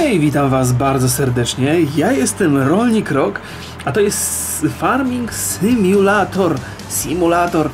Hej, witam was bardzo serdecznie. Ja jestem Rolnik Rock, a to jest Farming Simulator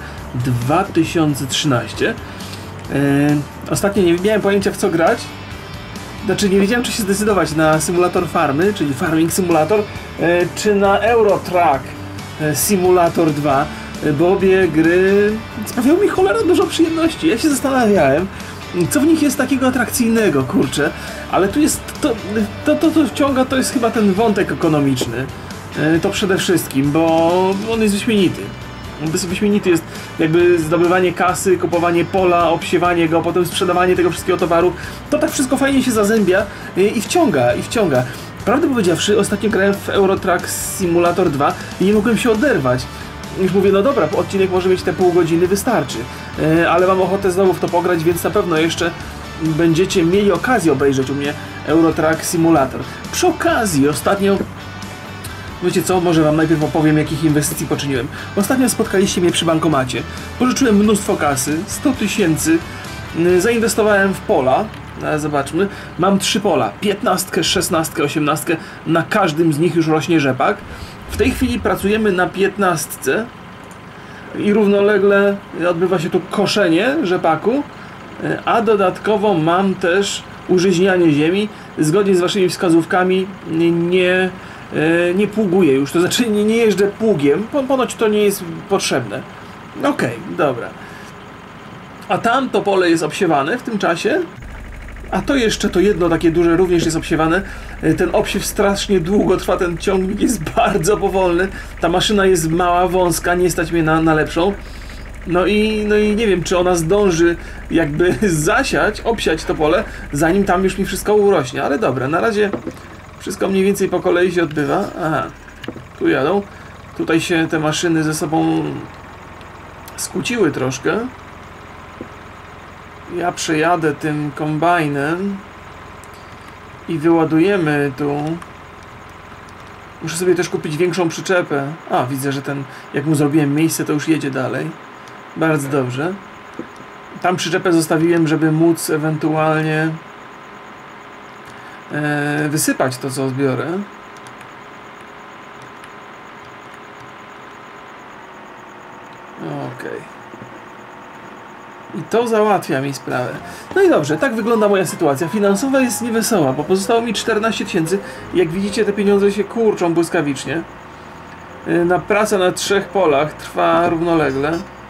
2013. Ostatnio nie miałem pojęcia, w co grać. Znaczy nie wiedziałem, czy się zdecydować na symulator farmy, czyli Farming Simulator, czy na Euro Truck Simulator 2, bo obie gry sprawiały mi cholera dużo przyjemności. Ja się zastanawiałem, co w nich jest takiego atrakcyjnego, kurczę, ale tu jest, to wciąga, to jest chyba ten wątek ekonomiczny, to przede wszystkim, bo on jest wyśmienity. Wyśmienity jest jakby zdobywanie kasy, kupowanie pola, obsiewanie go, potem sprzedawanie tego wszystkiego towaru. To tak wszystko fajnie się zazębia i wciąga. Prawdę powiedziawszy, ostatnio grałem w Euro Truck Simulator 2 i nie mogłem się oderwać. Już mówię, no dobra, odcinek może mieć te pół godziny, wystarczy. Ale mam ochotę znowu w to pograć, więc na pewno jeszcze będziecie mieli okazję obejrzeć u mnie Euro Truck Simulator. Przy okazji, ostatnio... Wiecie co, może wam najpierw opowiem, jakich inwestycji poczyniłem. Ostatnio spotkaliście mnie przy bankomacie. Pożyczyłem mnóstwo kasy, 100 000. Zainwestowałem w pola. Zobaczmy. Mam 3 pola. 15, 16, 18. Na każdym z nich już rośnie rzepak. W tej chwili pracujemy na 15 i równolegle odbywa się tu koszenie rzepaku, a dodatkowo mam też użyźnianie ziemi. Zgodnie z waszymi wskazówkami nie pługuję już, to znaczy nie jeżdżę pługiem, ponoć to nie jest potrzebne. Okej, dobra. A tamto pole jest obsiewane w tym czasie, a to jeszcze to jedno takie duże również jest obsiewane. Ten obsiew strasznie długo trwa, ten ciągnik jest bardzo powolny, ta maszyna jest mała, wąska, nie stać mnie na lepszą. No i nie wiem, czy ona zdąży jakby obsiać to pole, zanim tam już mi wszystko urośnie, ale dobra, na razie wszystko mniej więcej po kolei się odbywa. Aha, tu jadą. Tutaj się te maszyny ze sobą skłóciły troszkę. Ja przejadę tym kombajnem i wyładujemy tu. Muszę sobie też kupić większą przyczepę. A, widzę, że ten, jak mu zrobiłem miejsce, to już jedzie dalej. Bardzo dobrze. Tam przyczepę zostawiłem, żeby móc ewentualnie wysypać to, co zbiorę. Okej. I to załatwia mi sprawę. No i dobrze, tak wygląda moja sytuacja. Finansowa jest niewesoła, bo pozostało mi 14 000. Jak widzicie, te pieniądze się kurczą błyskawicznie. Praca na 3 polach trwa równolegle.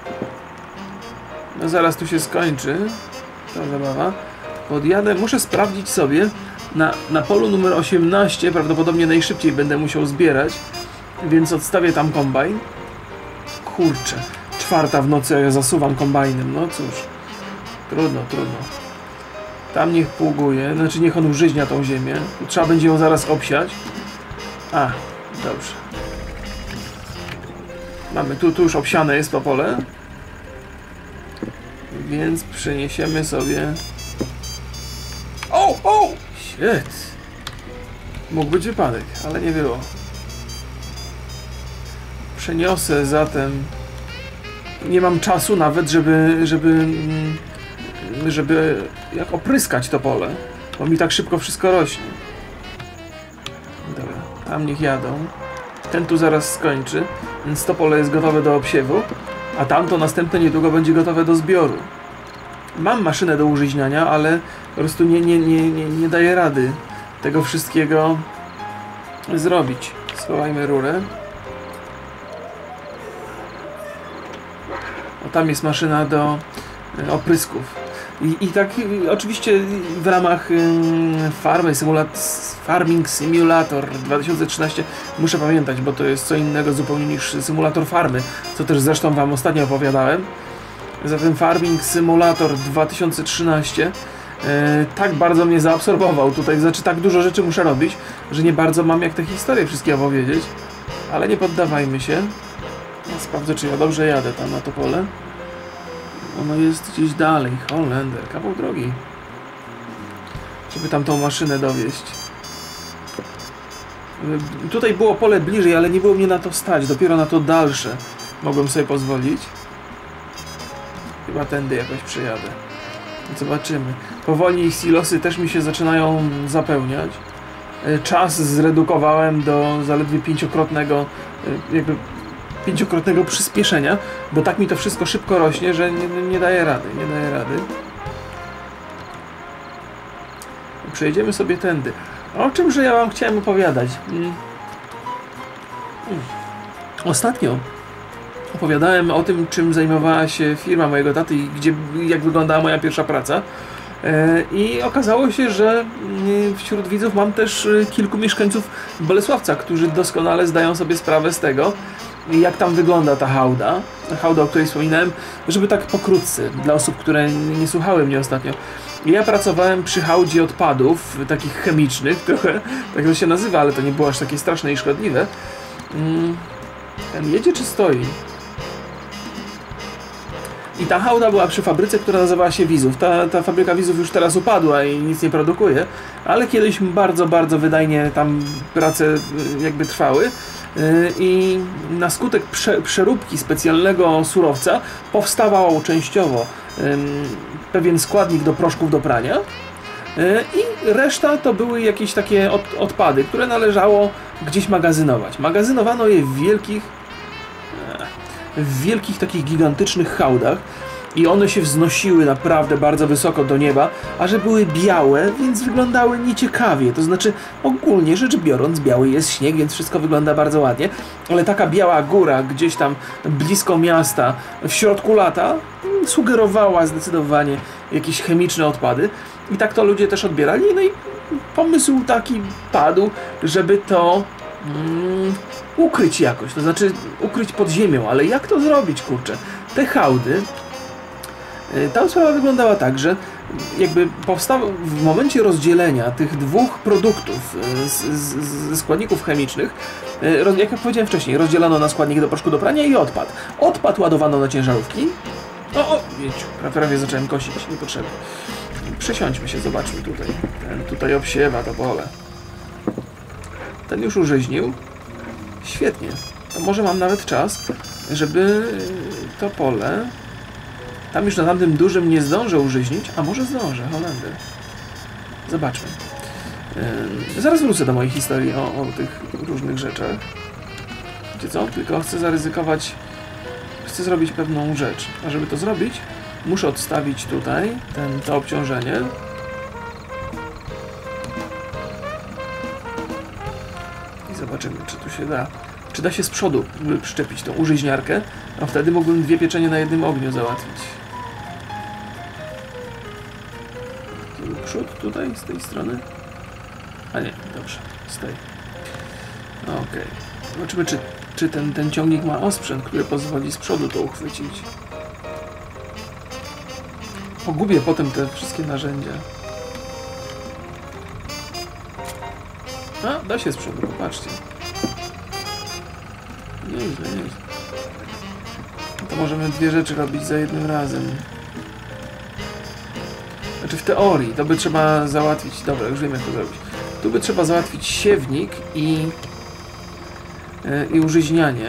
No zaraz tu się skończy ta zabawa. Podjadę, muszę sprawdzić sobie na polu numer 18, prawdopodobnie najszybciej będę musiał zbierać, więc odstawię tam kombajn. Kurczę, 4 w nocy, a ja zasuwam kombajnem, no cóż, trudno. Tam niech pługuje, znaczy niech on użyźnia tą ziemię, trzeba będzie ją zaraz obsiać. A, dobrze. Mamy, tu już obsiane jest to pole, więc przeniesiemy sobie... O! Shit! Mógł być wypadek, ale nie było. Przeniosę zatem... Nie mam czasu nawet, żeby jak opryskać to pole, bo mi tak szybko wszystko rośnie. Dobra, tam niech jadą. Ten tu zaraz skończy, więc to pole jest gotowe do obsiewu, a tamto następne niedługo będzie gotowe do zbioru. Mam maszynę do użyźniania, ale po prostu nie daję rady tego wszystkiego zrobić. Schowajmy rurę. O, tam jest maszyna do oprysków. I tak oczywiście w ramach Farming Simulator 2013 muszę pamiętać, bo to jest co innego zupełnie niż symulator farmy, co też zresztą wam ostatnio opowiadałem. Zatem Farming Simulator 2013 tak bardzo mnie zaabsorbował tutaj, znaczy tak dużo rzeczy muszę robić, że nie bardzo mam jak te historie wszystkie opowiedzieć, ale nie poddawajmy się. Ja sprawdzę, czy ja dobrze jadę tam na to pole. Ono jest gdzieś dalej, Holender, kawał drogi, żeby tam tą maszynę dowieść. Tutaj było pole bliżej, ale nie było mnie na to stać, dopiero na to dalsze mogłem sobie pozwolić. Chyba tędy jakoś przejadę. Zobaczymy. Powoli silosy też mi się zaczynają zapełniać. czas zredukowałem do zaledwie pięciokrotnego przyspieszenia, bo tak mi to wszystko szybko rośnie, że nie daje rady, Przejedziemy sobie tędy. O czymże ja wam chciałem opowiadać? Ostatnio opowiadałem o tym, czym zajmowała się firma mojego taty i jak wyglądała moja pierwsza praca. I okazało się, że wśród widzów mam też kilku mieszkańców Bolesławca, którzy doskonale zdają sobie sprawę z tego, jak tam wygląda ta hałda, o której wspominałem, żeby tak pokrótce, dla osób, które nie słuchały mnie ostatnio. Ja pracowałem przy hałdzie odpadów, takich chemicznych, trochę tak to się nazywa, ale to nie było aż takie straszne i szkodliwe. Ten jedzie czy stoi? I ta hałda była przy fabryce, która nazywała się Wizów. Ta fabryka Wizów już teraz upadła i nic nie produkuje, ale kiedyś bardzo, bardzo wydajnie tam prace jakby trwały. I na skutek przeróbki specjalnego surowca powstawał częściowo pewien składnik do proszków do prania i reszta to były jakieś takie odpady, które należało gdzieś magazynować. Magazynowano je w wielkich takich gigantycznych hałdach i one się wznosiły naprawdę bardzo wysoko do nieba, a że były białe, więc wyglądały nieciekawie. To znaczy, ogólnie rzecz biorąc, biały jest śnieg, więc wszystko wygląda bardzo ładnie, ale taka biała góra gdzieś tam blisko miasta, w środku lata, sugerowała zdecydowanie jakieś chemiczne odpady i tak to ludzie też odbierali. No i pomysł taki padł, żeby to ukryć jakoś, to znaczy ukryć pod ziemią, ale jak to zrobić, kurczę? Te hałdy, ta sprawa wyglądała tak, że jakby w momencie rozdzielenia tych dwóch produktów ze składników chemicznych, jak ja powiedziałem wcześniej, rozdzielano na składniki do proszku do prania i odpad. Odpad ładowano na ciężarówki. Prawie zacząłem kosić, niepotrzebnie. Przesiądźmy się, zobaczmy tutaj. Ten tutaj obsiewa to pole. Ten już użyźnił. Świetnie. To może mam nawet czas, żeby to pole... Tam już na tamtym dużym nie zdążę użyźnić, a może zdążę, Holender. Zobaczmy. Zaraz wrócę do mojej historii o tych różnych rzeczach. Wiecie co? Tylko chcę zaryzykować... Chcę zrobić pewną rzecz. A żeby to zrobić, muszę odstawić tutaj to obciążenie. I zobaczymy, czy tu się da. Czy da się z przodu przyczepić tą użyźniarkę, a wtedy mógłbym 2 pieczenie na jednym ogniu załatwić. Przód tutaj, z tej strony? A nie, dobrze, z tej. Okej. Zobaczymy, czy ten ciągnik ma osprzęt, który pozwoli z przodu to uchwycić. Pogubię potem te wszystkie narzędzia. A, da się z przodu, popatrzcie. Nieźle. No to możemy 2 rzeczy robić za jednym razem. Znaczy w teorii, to by trzeba załatwić... Dobra, już wiem jak to zrobić. Tu by trzeba załatwić siewnik i użyźnianie.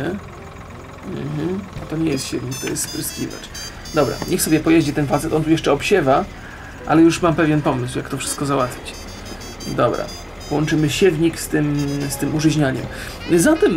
A to nie jest siewnik, to jest spryskiwacz. Dobra, niech sobie pojeździ ten facet, on tu jeszcze obsiewa, ale już mam pewien pomysł, jak to wszystko załatwić. Dobra, połączymy siewnik z tym użyźnianiem. Zatem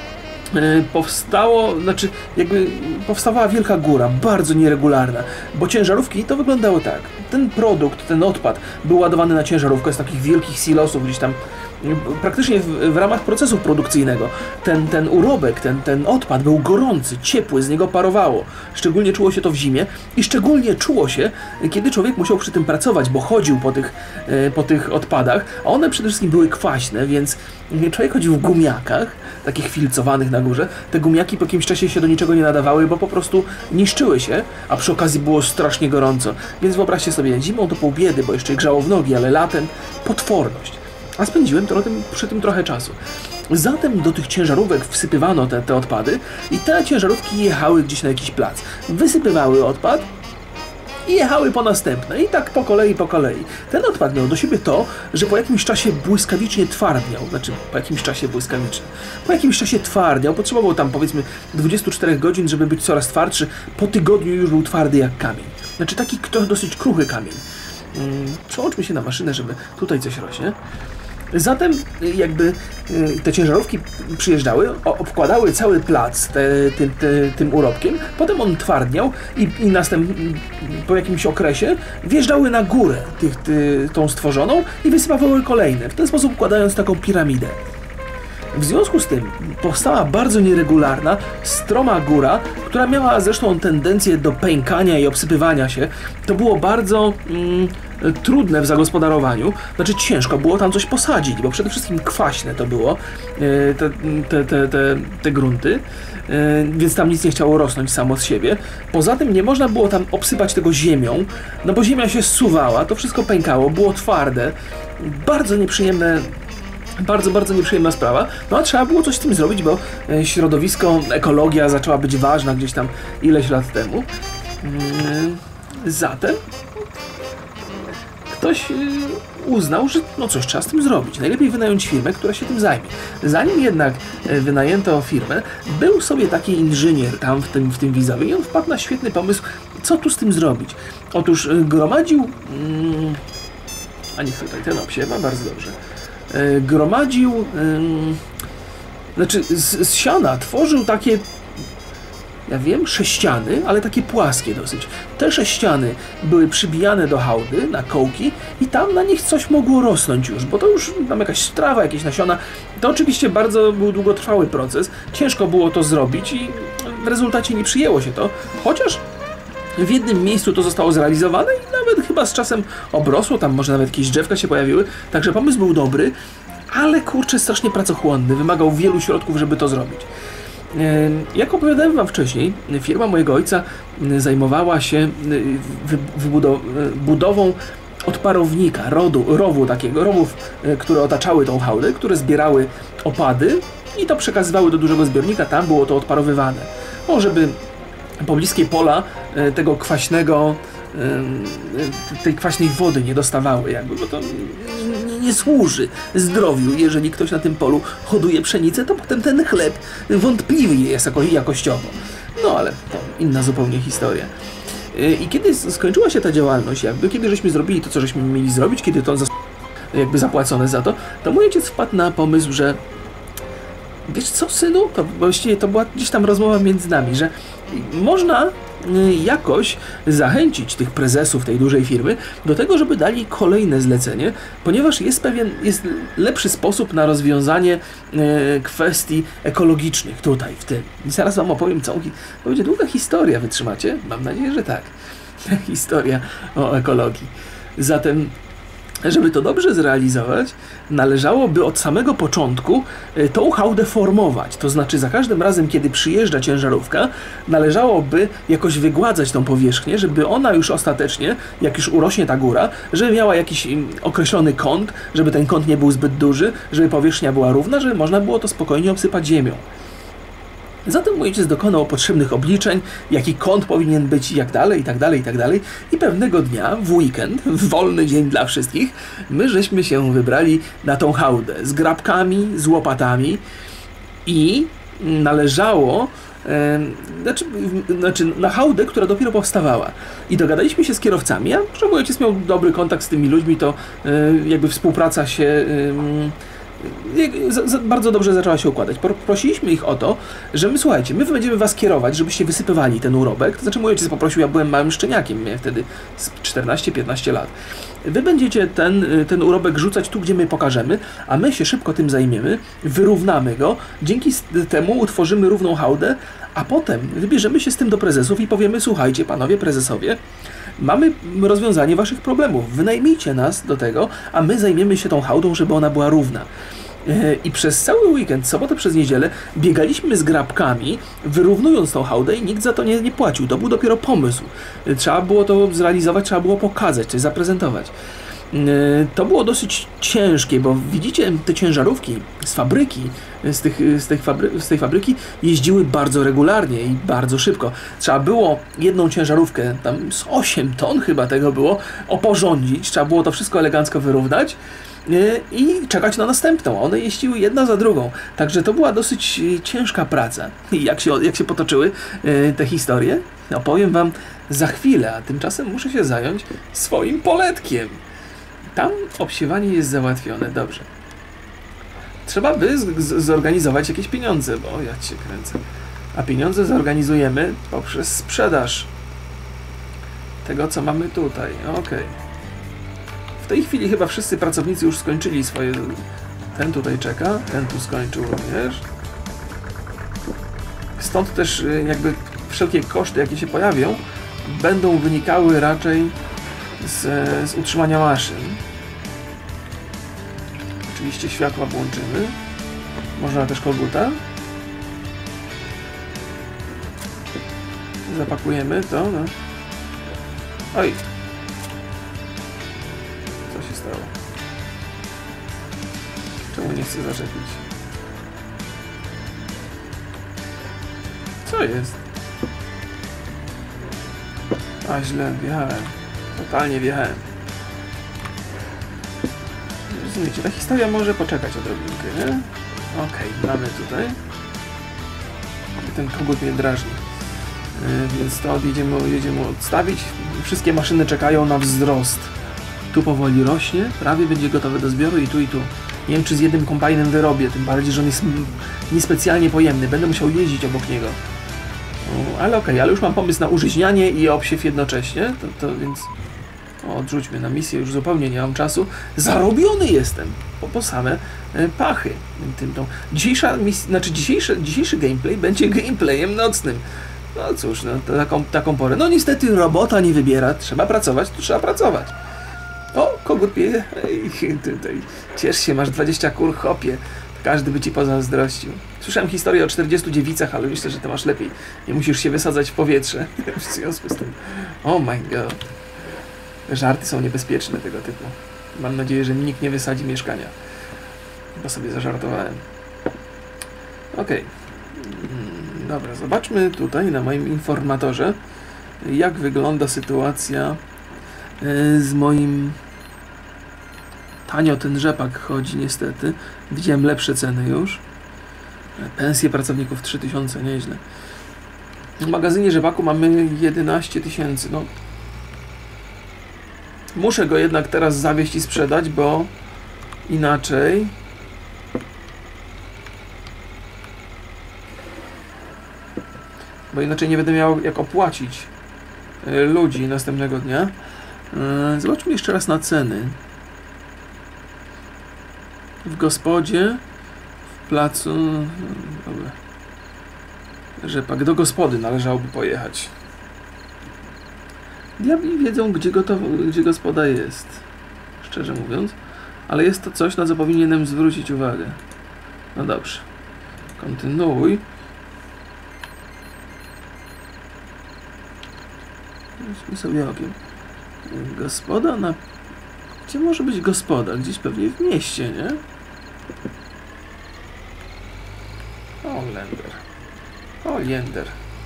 powstawała wielka góra, bardzo nieregularna, bo ciężarówki to wyglądało tak. Ten produkt, ten odpad był ładowany na ciężarówkę z takich wielkich silosów gdzieś tam, praktycznie w ramach procesu produkcyjnego. Ten urobek, ten odpad był gorący, ciepły, z niego parowało. Szczególnie czuło się to w zimie i szczególnie czuło się, kiedy człowiek musiał przy tym pracować, bo chodził po tych odpadach, a one przede wszystkim były kwaśne, więc człowiek chodził w gumiakach, takich filcowanych na górze. Te gumiaki po jakimś czasie się do niczego nie nadawały, bo po prostu niszczyły się, a przy okazji było strasznie gorąco. Więc wyobraźcie sobie, zimą to pół biedy, bo jeszcze grzało w nogi, ale latem potworność. A spędziłem przy tym trochę czasu. Zatem do tych ciężarówek wsypywano te odpady i te ciężarówki jechały gdzieś na jakiś plac. Wysypywały odpad i jechały po następne. I tak po kolei. Ten odpad miał do siebie to, że po jakimś czasie błyskawicznie twardniał. Znaczy, po jakimś czasie błyskawicznie. Po jakimś czasie twardniał. Potrzebował tam, powiedzmy, 24 godzin, żeby być coraz twardszy. Po tygodniu już był twardy jak kamień. Znaczy, taki dosyć kruchy kamień. Przełączmy się na maszynę, żeby tutaj coś rośnie. Zatem jakby te ciężarówki przyjeżdżały, obkładały cały plac tym urobkiem, potem on twardniał i po jakimś okresie wjeżdżały na górę tą stworzoną i wysypały kolejne, w ten sposób układając taką piramidę. W związku z tym powstała bardzo nieregularna, stroma góra, która miała zresztą tendencję do pękania i obsypywania się. To było bardzo trudne w zagospodarowaniu, znaczy ciężko było tam coś posadzić, bo przede wszystkim kwaśne to było, te grunty, więc tam nic nie chciało rosnąć samo z siebie. Poza tym nie można było tam obsypać tego ziemią, no bo ziemia się zsuwała, to wszystko pękało, było twarde, bardzo nieprzyjemne. Bardzo nieprzyjemna sprawa, no a trzeba było coś z tym zrobić, bo środowisko, ekologia zaczęła być ważna gdzieś tam ileś lat temu. Zatem ktoś uznał, że no coś trzeba z tym zrobić. Najlepiej wynająć firmę, która się tym zajmie. Zanim jednak wynajęto firmę, był sobie taki inżynier tam w tym Widzowie i on wpadł na świetny pomysł, co tu z tym zrobić. Otóż gromadził... A niech tutaj ten obsiewa, bardzo dobrze. Gromadził, znaczy z siana tworzył takie, ja wiem, sześciany, ale takie płaskie dosyć. Te sześciany były przybijane do hałdy, na kołki i tam na nich coś mogło rosnąć już, bo to już tam jakaś trawa, jakieś nasiona. To oczywiście bardzo był długotrwały proces, ciężko było to zrobić i w rezultacie nie przyjęło się to, chociaż w jednym miejscu to zostało zrealizowane i nawet chyba z czasem obrosło, tam może nawet jakieś drzewka się pojawiły, także pomysł był dobry, ale kurczę, strasznie pracochłonny, wymagał wielu środków, żeby to zrobić. Jak opowiadałem wam wcześniej, firma mojego ojca zajmowała się budową odparownika, rowu takiego, rowów, które otaczały tą hałdę, które zbierały opady i to przekazywały do dużego zbiornika, tam było to odparowywane. Żeby pobliskie pola tego kwaśnego, tej kwaśnej wody nie dostawały, jakby, bo to nie służy zdrowiu. Jeżeli ktoś na tym polu hoduje pszenicę, to potem ten chleb wątpliwy jest jakościowo. No ale to inna zupełnie historia. I kiedy skończyła się ta działalność, kiedy żeśmy zrobili to, co żeśmy mieli zrobić, kiedy to jakby zapłacone za to, to mój ojciec wpadł na pomysł, że wiesz co, synu? To właściwie to była gdzieś tam rozmowa między nami, że można jakoś zachęcić tych prezesów tej dużej firmy do tego, żeby dali kolejne zlecenie, ponieważ jest lepszy sposób na rozwiązanie kwestii ekologicznych tutaj, w tym. I zaraz wam opowiem całą. To będzie długa historia, wytrzymacie? Mam nadzieję, że tak. Historia o ekologii. Zatem, żeby to dobrze zrealizować, należałoby od samego początku tą hałdę formować. To znaczy za każdym razem, kiedy przyjeżdża ciężarówka, należałoby jakoś wygładzać tą powierzchnię, żeby ona już ostatecznie, jak już urośnie ta góra, żeby miała jakiś określony kąt, żeby ten kąt nie był zbyt duży, żeby powierzchnia była równa, żeby można było to spokojnie obsypać ziemią. Zatem mój ojciec dokonał potrzebnych obliczeń, jaki kąt powinien być i jak dalej, i tak dalej, i tak dalej. I pewnego dnia, w weekend, w wolny dzień dla wszystkich, my żeśmy się wybrali na tą hałdę z grabkami, z łopatami i należało, na hałdę, która dopiero powstawała. I dogadaliśmy się z kierowcami, a że mój ojciec miał dobry kontakt z tymi ludźmi, to jakby współpraca się bardzo dobrze zaczęła się układać. Prosiliśmy ich o to, że słuchajcie, my będziemy was kierować, żebyście wysypywali ten urobek. To znaczy mój ojciec poprosił, ja byłem małym szczeniakiem, miałem wtedy 14-15 lat. Wy będziecie ten urobek rzucać tu, gdzie my pokażemy, a my się szybko tym zajmiemy, wyrównamy go, dzięki temu utworzymy równą hałdę, a potem wybierzemy się z tym do prezesów i powiemy, słuchajcie, panowie prezesowie, mamy rozwiązanie waszych problemów, wynajmijcie nas do tego, a my zajmiemy się tą hałdą, żeby ona była równa. I przez cały weekend, sobotę przez niedzielę, biegaliśmy z grabkami, wyrównując tą hałdę i nikt za to nie płacił. To był dopiero pomysł. Trzeba było to zrealizować, trzeba było pokazać, coś zaprezentować. To było dosyć ciężkie, bo widzicie, te ciężarówki z fabryki, z tej fabryki jeździły bardzo regularnie i bardzo szybko. Trzeba było jedną ciężarówkę, tam z 8 ton chyba tego było, oporządzić, trzeba było to wszystko elegancko wyrównać i czekać na następną. One jeździły jedna za drugą. Także to była dosyć ciężka praca. I jak się potoczyły te historie, opowiem wam za chwilę, a tymczasem muszę się zająć swoim poletkiem. Tam obsiewanie jest załatwione, dobrze. trzeba by zorganizować jakieś pieniądze, bo ja cię kręcę. A pieniądze zorganizujemy poprzez sprzedaż tego, co mamy tutaj. Okej. W tej chwili chyba wszyscy pracownicy już skończyli swoje... Ten tutaj czeka, ten tu skończył również. Stąd też jakby wszelkie koszty, jakie się pojawią, będą wynikały raczej z utrzymania maszyn. Oczywiście światła włączymy. Można też koguta. Zapakujemy to. No. Oj. Co się stało? Czemu nie chcę zaczepić? Co jest? A, źle wjechałem. Totalnie wjechałem. Rozumiecie, ta historia może poczekać odrobinkę, nie? Okej, mamy tutaj. Ten kogut mnie drażni. Więc to jedziemy odstawić. Wszystkie maszyny czekają na wzrost. Tu powoli rośnie, prawie będzie gotowy do zbioru i tu i tu. Nie wiem, czy z jednym kombajnem wyrobię, tym bardziej, że on jest niespecjalnie pojemny. Będę musiał jeździć obok niego. Ale okej, ale już mam pomysł na użyźnianie i obsiew jednocześnie, to więc odrzućmy na misję, już zupełnie nie mam czasu. Zarobiony jestem po same pachy. Dzisiejszy gameplay będzie gameplayem nocnym. No cóż, no, taką porę. No niestety robota nie wybiera, trzeba pracować, to trzeba pracować. O, kogut pije. Tutaj. Ciesz się, masz 20 kur, chopie. Każdy by ci pozazdrościł. Słyszałem historię o 40 dziewicach, ale myślę, że to masz lepiej. Nie musisz się wysadzać w powietrze. W związku z tym. Oh my god. Żarty są niebezpieczne tego typu. Mam nadzieję, że nikt nie wysadzi mieszkania. Bo sobie zażartowałem. Okej. Dobra, zobaczmy tutaj na moim informatorze, jak wygląda sytuacja z moim... Tanio ten rzepak chodzi niestety. Widziałem lepsze ceny już. Pensje pracowników 3000, nieźle. W magazynie rzepaku mamy 11 000. No. Muszę go jednak teraz zawieźć i sprzedać, bo inaczej... nie będę miał jak opłacić ludzi następnego dnia. Zobaczmy jeszcze raz na ceny. W gospodzie, w placu... Dobra. Rzepak, do gospody należałoby pojechać. Diabli wiedzą, gdzie gospoda jest. Szczerze mówiąc. Ale jest to coś, na co powinienem zwrócić uwagę. No dobrze. Kontynuuj. Rzućmy sobie okiem. Gospoda na... Gdzie może być gospoda? Gdzieś pewnie w mieście, nie? O, Lender. O, Lender.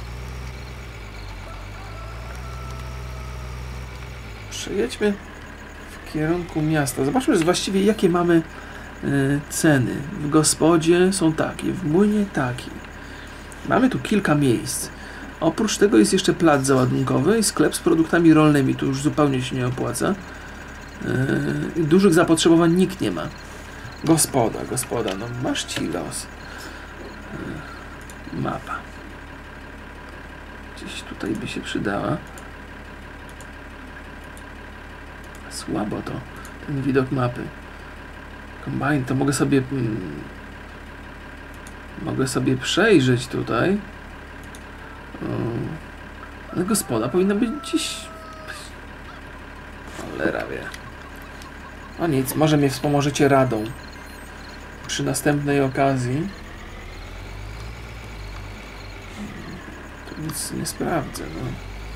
Przejedźmy w kierunku miasta. Zobaczmy właściwie, jakie mamy ceny. W gospodzie są takie, w młynie takie. Mamy tu kilka miejsc. Oprócz tego jest jeszcze plac załadunkowy i sklep z produktami rolnymi. Tu już zupełnie się nie opłaca. Dużych zapotrzebowań nikt nie ma. Gospoda, no masz ci los. Mapa. Gdzieś tutaj by się przydała. Słabo to, ten widok mapy. Kombajn, to mogę sobie przejrzeć tutaj. Ale gospoda powinna być gdzieś... Cholera wie. O nic, może mnie wspomożecie radą. Przy następnej okazji. Tu nic nie sprawdzę, no.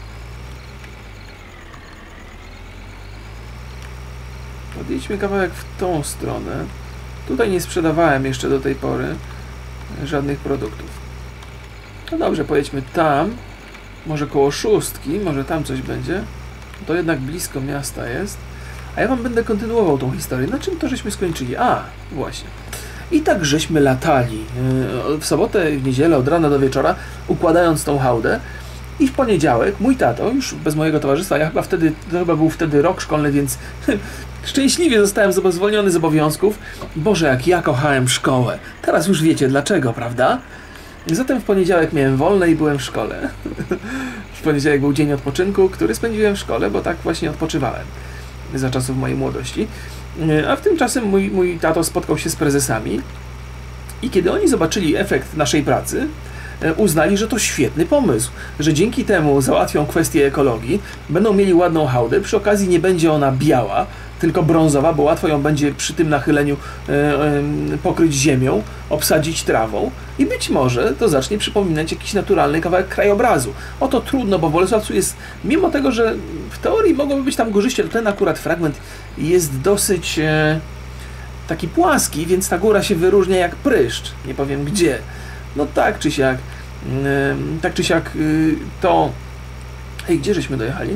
Podjedźmy kawałek w tą stronę. Tutaj nie sprzedawałem jeszcze do tej pory żadnych produktów. No dobrze, pojedźmy tam. Może koło szóstki, może tam coś będzie. To jednak blisko miasta jest. A ja wam będę kontynuował tą historię. Na czym to żeśmy skończyli? A, właśnie. I tak żeśmy latali w sobotę, w niedzielę, od rana do wieczora, układając tą hałdę. I w poniedziałek mój tato, już bez mojego towarzystwa, to chyba był wtedy rok szkolny, więc Szczęśliwie zostałem zwolniony z obowiązków. Boże, jak ja kochałem szkołę. Teraz już wiecie dlaczego, prawda? Zatem w poniedziałek miałem wolne i byłem w szkole. W poniedziałek był dzień odpoczynku, który spędziłem w szkole, bo tak właśnie odpoczywałem za czasów mojej młodości. A w tym czasem mój tato spotkał się z prezesami i kiedy oni zobaczyli efekt naszej pracy, uznali, że to świetny pomysł, że dzięki temu załatwią kwestię ekologii, będą mieli ładną hałdę, przy okazji nie będzie ona biała, tylko brązowa, bo łatwo ją będzie przy tym nachyleniu pokryć ziemią, obsadzić trawą i być może to zacznie przypominać jakiś naturalny kawałek krajobrazu. Oto trudno, bo w Bolesławcu jest, mimo tego, że w teorii mogłoby być tam górzyście, to ten akurat fragment jest dosyć taki płaski, więc ta góra się wyróżnia jak pryszcz, nie powiem gdzie. No tak czy siak to... Ej, gdzie żeśmy dojechali?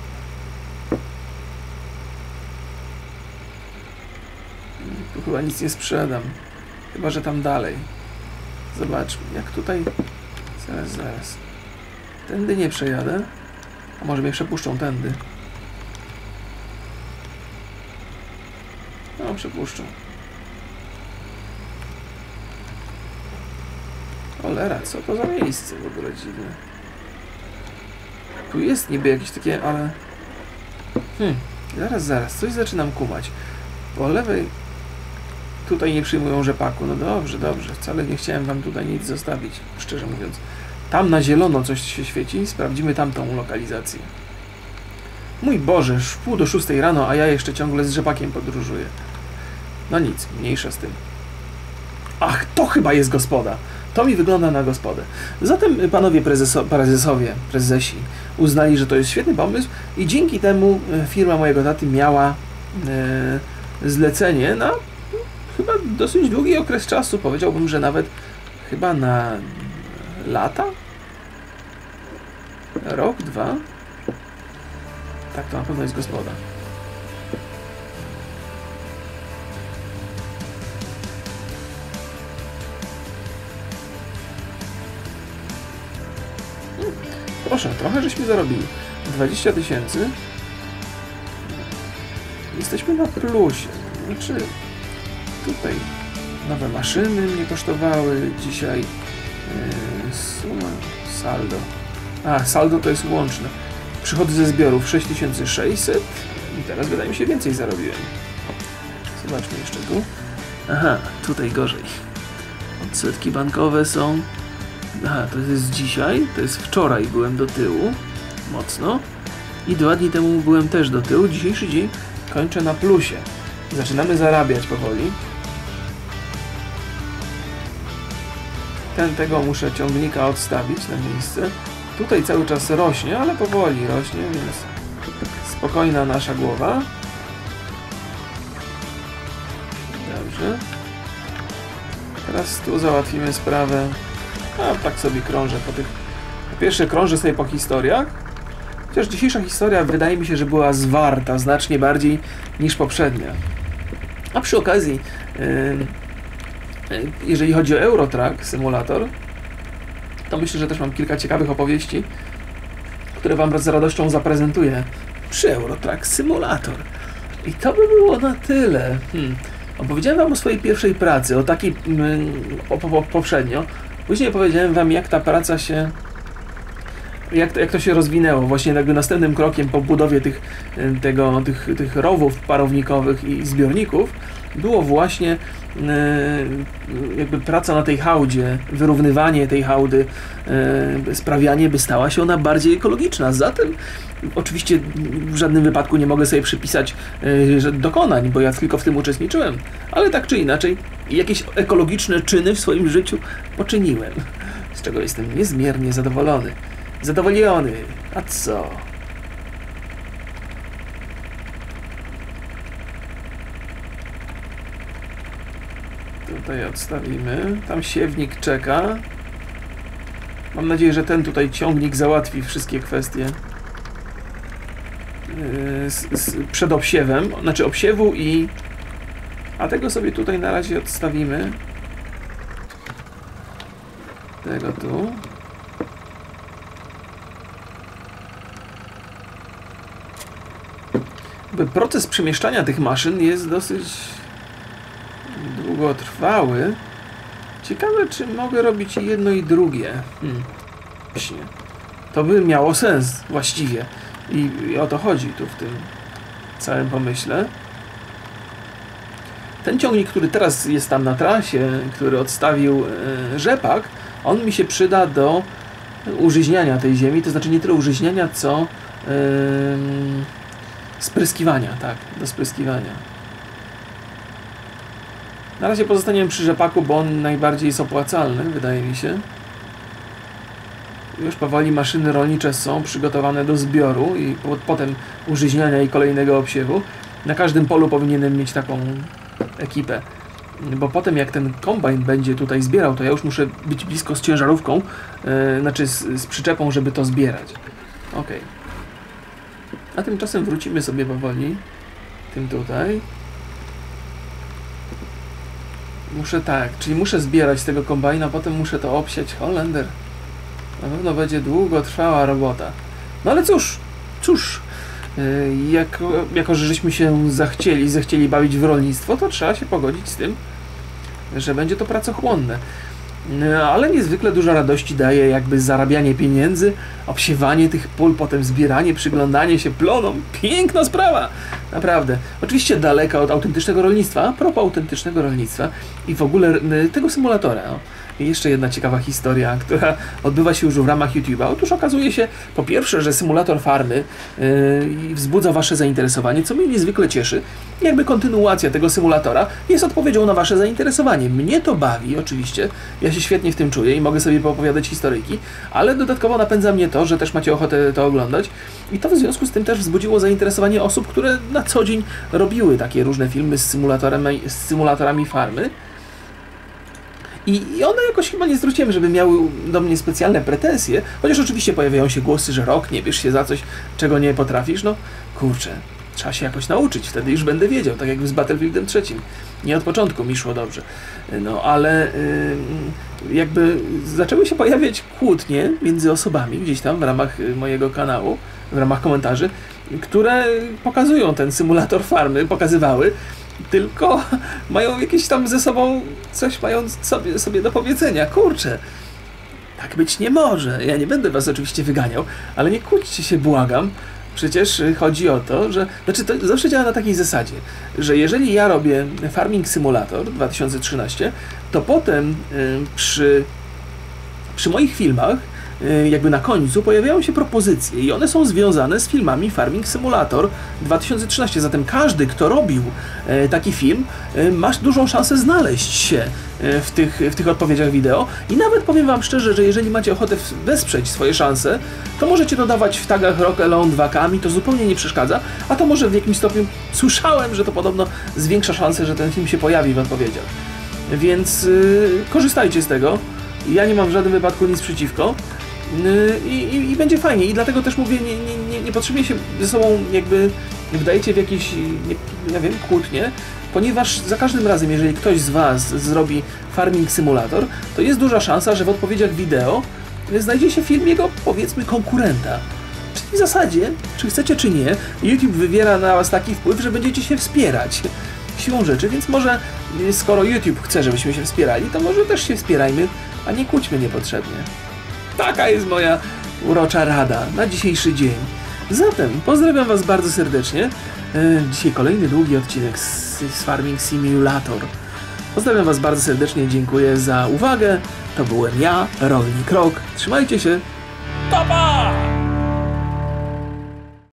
Tu chyba nic nie sprzedam. Chyba, że tam dalej. Zobaczmy, jak tutaj... Zaraz. Tędy nie przejadę. A może mnie przepuszczą tędy. No, przepuszczą. Cholera, co to za miejsce w ogóle dziwne. Tu jest niby jakieś takie, ale... Zaraz, coś zaczynam kumać. Po lewej... Tutaj nie przyjmują rzepaku. No dobrze. Wcale nie chciałem wam tutaj nic zostawić, szczerze mówiąc. Tam na zielono coś się świeci. Sprawdzimy tamtą lokalizację. Mój Boże, 5:45 rano, a ja jeszcze ciągle z rzepakiem podróżuję. No nic, mniejsza z tym. Ach, to chyba jest gospoda. To mi wygląda na gospodę. Zatem panowie prezesi uznali, że to jest świetny pomysł i dzięki temu firma mojego taty miała zlecenie na chyba dosyć długi okres czasu. Powiedziałbym, że nawet chyba na lata? Rok, 2? Tak, to na pewno jest gospoda. Proszę, trochę żeśmy zarobili. 20 000. Jesteśmy na plusie. Znaczy, tutaj nowe maszyny mnie kosztowały dzisiaj. Suma, saldo. A, saldo to jest łączne. Przychody ze zbiorów 6600 i teraz wydaje mi się więcej zarobiłem. Zobaczmy jeszcze tu. Aha, tutaj gorzej. Odsetki bankowe są. Aha, to jest dzisiaj, to jest wczoraj byłem do tyłu, mocno. I 2 dni temu byłem też do tyłu. Dzisiejszy dzień kończę na plusie. Zaczynamy zarabiać powoli. Tego muszę ciągnika odstawić na miejsce. Tutaj cały czas rośnie, ale powoli rośnie, więc spokojna nasza głowa. Dobrze. Teraz tu załatwimy sprawę. A tak sobie krążę po tych... Po pierwsze krążę sobie po historiach. Chociaż dzisiejsza historia wydaje mi się, że była zwarta znacznie bardziej niż poprzednia. A przy okazji, jeżeli chodzi o Eurotrack Simulator, to myślę, że też mam kilka ciekawych opowieści, które wam z radością zaprezentuję przy Eurotrack Simulator. I to by było na tyle. Opowiedziałem wam o swojej pierwszej pracy, o takiej poprzednio. Później opowiedziałem wam, jak ta praca się... Jak to się rozwinęło. Właśnie jakby następnym krokiem po budowie tych rowów parownikowych i zbiorników było właśnie jakby praca na tej hałdzie, wyrównywanie tej hałdy, sprawianie, by stała się ona bardziej ekologiczna. Zatem oczywiście w żadnym wypadku nie mogę sobie przypisać dokonań, bo ja tylko w tym uczestniczyłem, ale tak czy inaczej jakieś ekologiczne czyny w swoim życiu poczyniłem, z czego jestem niezmiernie zadowolony. Zadowolony. A co? Tutaj odstawimy. Tam siewnik czeka. Mam nadzieję, że ten tutaj ciągnik załatwi wszystkie kwestie przed obsiewem. Znaczy obsiewu i... A tego sobie tutaj na razie odstawimy. Tego tu. proces przemieszczania tych maszyn jest dosyć długotrwały. Ciekawe, czy mogę robić jedno i drugie. Właśnie. To by miało sens właściwie. I o to chodzi tu w tym całym pomyśle. Ten ciągnik, który teraz jest tam na trasie, który odstawił rzepak, on mi się przyda do użyźniania tej ziemi, to znaczy nie tyle użyźniania, co spryskiwania, tak, do spryskiwania. Na razie pozostaniemy przy rzepaku, bo on najbardziej jest opłacalny, wydaje mi się. Już powoli maszyny rolnicze są przygotowane do zbioru i potem użyźniania i kolejnego obsiewu. Na każdym polu powinienem mieć taką ekipę. Bo potem jak ten kombajn będzie tutaj zbierał, to ja już muszę być blisko z ciężarówką, znaczy z przyczepą, żeby to zbierać. Ok. A tymczasem wrócimy sobie powoli. Tym tutaj. Muszę tak, czyli muszę zbierać z tego kombajna, potem muszę to obsiać. Holender. Na pewno będzie długotrwała robota. No ale cóż, jako że żeśmy się zechcieli bawić w rolnictwo, to trzeba się pogodzić z tym, że będzie to pracochłonne. Ale niezwykle dużo radości daje jakby zarabianie pieniędzy, obsiewanie tych pól, potem zbieranie, przyglądanie się plonom. Piękna sprawa! Naprawdę. Oczywiście daleka od autentycznego rolnictwa. A propos autentycznego rolnictwa i w ogóle tego symulatora. No. I jeszcze jedna ciekawa historia, która odbywa się już w ramach YouTube'a. Otóż okazuje się, po pierwsze, że symulator farmy wzbudza wasze zainteresowanie, co mnie niezwykle cieszy. Jakby kontynuacja tego symulatora jest odpowiedzią na wasze zainteresowanie. Mnie to bawi, oczywiście. Ja się świetnie w tym czuję i mogę sobie poopowiadać historyjki, ale dodatkowo napędza mnie to, że też macie ochotę to oglądać. I to w związku z tym też wzbudziło zainteresowanie osób, które na co dzień robiły takie różne filmy z symulatorami farmy. I one jakoś chyba nie zwróciłem, żeby miały do mnie specjalne pretensje, chociaż oczywiście pojawiają się głosy, że rok, nie bierz się za coś, czego nie potrafisz. No kurczę, trzeba się jakoś nauczyć, wtedy już będę wiedział, tak jak z Battlefieldem 3. Nie od początku mi szło dobrze. No ale jakby zaczęły się pojawiać kłótnie między osobami gdzieś tam w ramach mojego kanału, w ramach komentarzy, które pokazują ten symulator farmy, pokazywały, tylko mają jakieś tam ze sobą coś mają sobie do powiedzenia. Kurczę, tak być nie może. Ja nie będę was oczywiście wyganiał, ale nie kłóćcie się, błagam. Przecież chodzi o to, że... Znaczy, to zawsze działa na takiej zasadzie, że jeżeli ja robię Farming Simulator 2013, to potem przy moich filmach jakby na końcu pojawiają się propozycje i one są związane z filmami Farming Simulator 2013. Zatem każdy, kto robił taki film, masz dużą szansę znaleźć się w tych odpowiedziach wideo i nawet powiem wam szczerze, że jeżeli macie ochotę wesprzeć swoje szanse, to możecie dodawać w tagach Rock Alone 2K, mi to zupełnie nie przeszkadza, a to może w jakimś stopniu słyszałem, że to podobno zwiększa szanse, że ten film się pojawi w odpowiedziach. Więc korzystajcie z tego. Ja nie mam w żadnym wypadku nic przeciwko. I będzie fajnie. I dlatego też mówię, nie potrzebuję się ze sobą jakby wdajecie w jakieś, nie wiem, kłótnie, ponieważ za każdym razem, jeżeli ktoś z was zrobi Farming Simulator, to jest duża szansa, że w odpowiedziach wideo znajdzie się film jego, powiedzmy, konkurenta. Czyli w zasadzie, czy chcecie, czy nie, YouTube wywiera na was taki wpływ, że będziecie się wspierać siłą rzeczy, więc może skoro YouTube chce, żebyśmy się wspierali, to może też się wspierajmy, a nie kłóćmy niepotrzebnie. Taka jest moja urocza rada na dzisiejszy dzień. Zatem pozdrawiam was bardzo serdecznie. Dzisiaj kolejny długi odcinek z Farming Simulator. Pozdrawiam was bardzo serdecznie, dziękuję za uwagę. To byłem ja, Rolnik Rok. Trzymajcie się. Pa, pa!